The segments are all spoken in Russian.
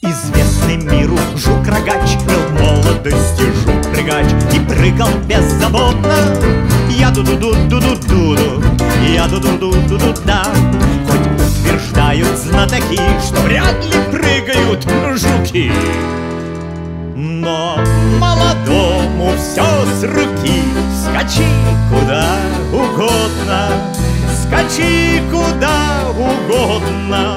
Известный миру жук-рогач был в молодости жук-прыгач и прыгал беззаботно. Я ду-ду-ду-ду-ду-ду-ду, я ду-ду-ду-ду-ду-да. Хоть утверждают знатоки, что вряд ли прыгают жуки, но молодому все с руки. Скачи куда угодно, скачи куда угодно.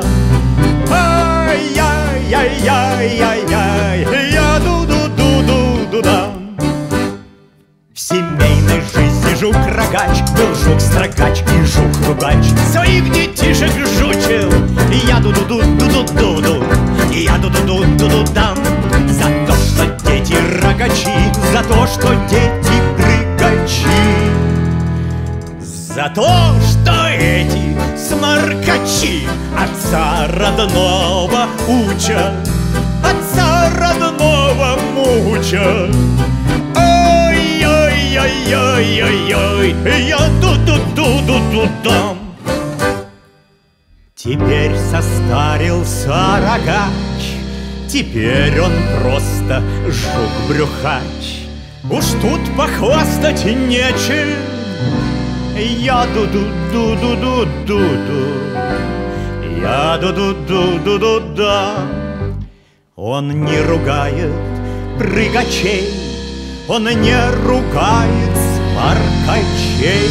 Ай-яй-яй-яй-яй, я ду-ду-ду-ду-ду-да. В семейной жизни жук-рогач был жук-строгач и жук-ругач. Своих детишек жучил, я ду-ду-ду-ду-ду-ду-ду, я ду-ду-ду-ду-ду-дам. За то, что дети рогачи, за то, что дети прыгачи, за то, что эти сморкачи отца родного учат, отца родного мучат. Ой-ой-ой-ой-ой, я ду-ду-ду-ду-ду-дам. Теперь состарился рогач, теперь он просто жук-брюхач. Уж тут похвастать нечем. Я ду-ду-ду-ду-ду-ду-ду, я ду-ду-ду-ду-ду-да. Он не ругает прыгачей, он не ругает сморкачей.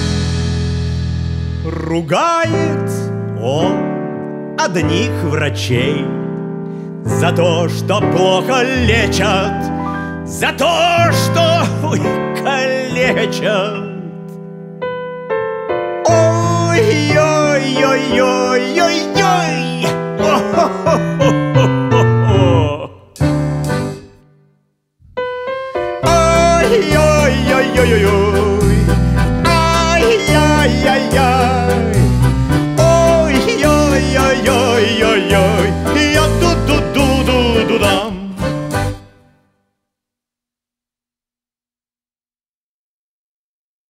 Ругает он одних врачей за то, что плохо лечат, за то, что калечат. Ой-ой-ой-ой-ой,